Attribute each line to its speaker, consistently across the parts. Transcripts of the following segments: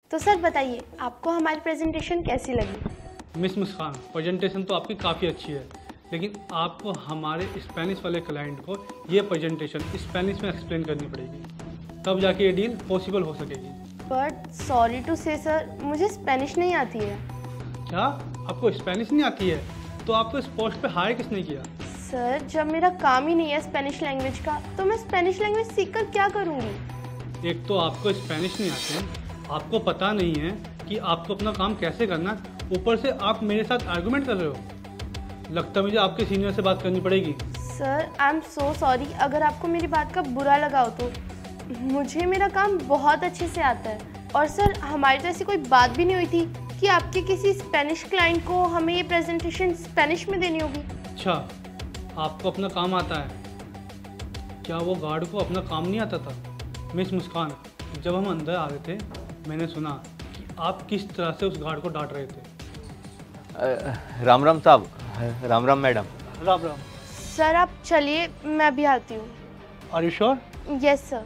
Speaker 1: तो सर बताइए, आपको हमारी प्रेजेंटेशन कैसी लगी?
Speaker 2: मिस मुस्कान, प्रेजेंटेशन तो आपकी काफ़ी अच्छी है, लेकिन आपको हमारे स्पेनिश वाले क्लाइंट को ये प्रेजेंटेशन स्पेनिश में एक्सप्लेन करनी पड़ेगी, तब जाके ये डील पॉसिबल हो सकेगी।
Speaker 1: But sorry to say sir, मुझे स्पेनिश नहीं आती है।
Speaker 2: क्या आपको स्पेनिश नहीं आती है? तो आपको इस पोस्ट पे हायर किसने किया?
Speaker 1: सर, जब मेरा काम ही नहीं है स्पेनिश लैंग्वेज का, तो मैं स्पेनिश लैंग्वेज सीखकर क्या करूँगी?
Speaker 2: एक तो आपको स्पेनिश नहीं आते, आपको पता नहीं है कि आपको अपना काम कैसे करना, ऊपर से आप मेरे साथ आर्गुमेंट कर रहे हो। लगता है मुझे आपके सीनियर से बात करनी पड़ेगी।
Speaker 1: Sir, I am so sorry अगर आपको मेरी बात का बुरा लगा हो तो। मुझे मेरा काम बहुत अच्छे से आता है। और सर, हमारी तो ऐसी कोई बात भी नहीं हुई थी कि आपके किसी स्पेनिश क्लाइंट को हमें ये प्रेजेंटेशन स्पेनिश में देनी होगी।
Speaker 2: अच्छा, आपको अपना काम आता है? क्या वो गार्ड को अपना काम नहीं आता था? मिस मुस्कान, जब हम अंदर आ रहे थे, मैंने सुना कि आप किस तरह से उस गार्ड को डांट रहे थे।
Speaker 3: राम राम साहब। राम राम मैडम।
Speaker 2: राम राम।
Speaker 1: सर आप चलिए, मैं भी आती हूँ।
Speaker 2: Are you sure?
Speaker 1: Yes sir.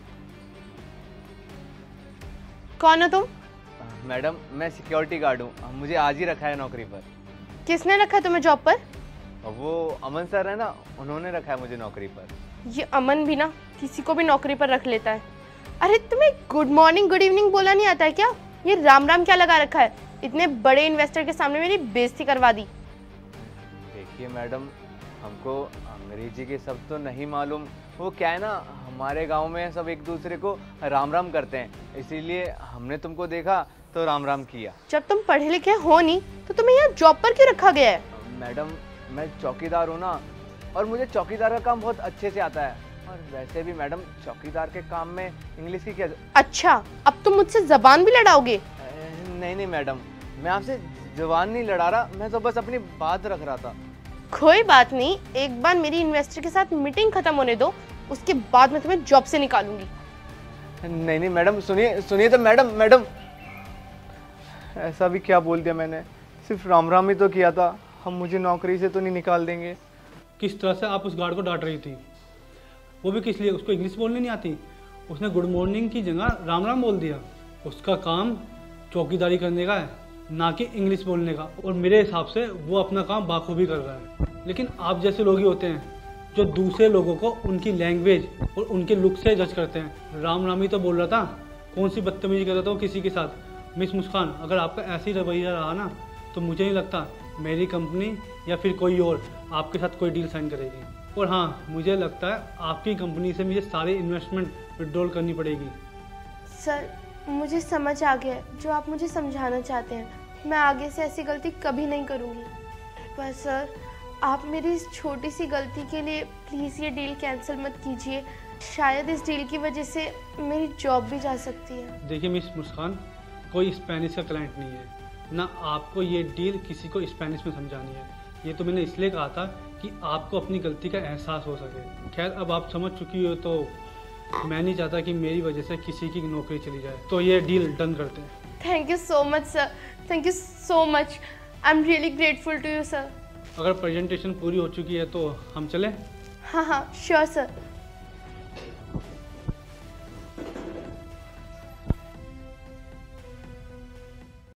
Speaker 1: कौन हो तुम?
Speaker 3: मैडम, मैं सिक्योरिटी गार्ड हूँ, मुझे आज ही रखा है नौकरी पर।
Speaker 1: किसने रखा है तुम्हें जॉब पर?
Speaker 3: वो अमन सर है ना, उन्होंने रखा है मुझे नौकरी पर।
Speaker 1: ये अमन भी ना किसी को भी नौकरी पर रख लेता है। अरे तुम्हें गुड मॉर्निंग गुड इवनिंग बोला नहीं आता है क्या? ये राम राम क्या लगा रखा है? इतने बड़े इन्वेस्टर के सामने मेरी बेइज्जती करवा दी।
Speaker 3: देखिए मैडम, हमको अंग्रेजी के शब्द तो नहीं मालूम। वो क्या है ना, हमारे गांव में सब एक दूसरे को राम राम करते हैं, इसीलिए हमने तुमको देखा तो राम राम किया।
Speaker 1: जब तुम पढ़े लिखे हो नहीं तो तुम्हें यहाँ जॉब पर क्यों रखा गया है?
Speaker 3: मैडम, मैं चौकीदार हूँ ना, और मुझे चौकीदार का काम बहुत अच्छे से आता है। और वैसे भी मैडम, चौकीदार के काम में इंग्लिश की क्या।
Speaker 1: अच्छा, अब तुम मुझसे जबान भी लड़ाओगे?
Speaker 3: नहीं नहीं मैडम, मैं आपसे जबान नहीं लड़ा रहा, मैं तो बस अपनी बात रख रहा था।
Speaker 1: कोई बात नहीं, एक बार मेरी इन्वेस्टर के साथ मीटिंग खत्म होने दो, उसके बाद मैं तुम्हें जॉब से निकालूंगी।
Speaker 3: नहीं नहीं मैडम, सुनिए सुनिए तो मैडम ऐसा भी क्या बोल दिया मैंने? सिर्फ राम राम ही तो किया था, हम मुझे नौकरी से तो नहीं निकाल देंगे।
Speaker 2: किस तरह से आप उस गार्ड को डांट रही थी? वो भी किस लिए? उसको इंग्लिश बोलनी नहीं आती? उसने गुड मॉर्निंग की जगह राम राम बोल दिया। उसका काम चौकीदारी करने का है, ना कि इंग्लिश बोलने का, और मेरे हिसाब से वो अपना काम बाखूबी कर रहा है। लेकिन आप जैसे लोग ही होते हैं जो दूसरे लोगों को उनकी लैंग्वेज और उनके लुक से जज करते हैं। राम राम ही तो बोल रहा था, कौन सी बदतमीजी कर रहा था वो किसी के साथ। मिस मुस्कान, अगर आपका ऐसे ही रवैया रहा ना, तो मुझे नहीं लगता मेरी कंपनी या फिर कोई और आपके साथ कोई डील साइन करेगी। और हाँ, मुझे लगता है आपकी कंपनी से मुझे सारी इन्वेस्टमेंट विड्रॉल करनी पड़ेगी।
Speaker 1: सर, मुझे समझ आ गया है जो आप मुझे समझाना चाहते हैं। मैं आगे से ऐसी गलती कभी नहीं करूँगी। पर सर, आप मेरी इस छोटी सी गलती के लिए प्लीज़ ये डील कैंसिल मत कीजिए। शायद इस डील की वजह से मेरी जॉब भी जा सकती है।
Speaker 2: देखिए मिस मुस्कान, कोई स्पेनिश का क्लाइंट नहीं है, ना आपको ये डील किसी को स्पेनिश में समझानी है। ये तो मैंने इसलिए कहा था कि आपको अपनी गलती का एहसास हो सके। खैर, अब आप समझ चुकी हो तो मैं नहीं चाहता कि मेरी वजह से किसी की नौकरी चली जाए, तो ये डील डन करते हैं।
Speaker 1: Thank you so much sir, thank you so much. I am really grateful to you sir.
Speaker 2: अगर प्रेजेंटेशन पूरी हो चुकी है तो हम चलें?
Speaker 1: हाँ हाँ, श्योर सर।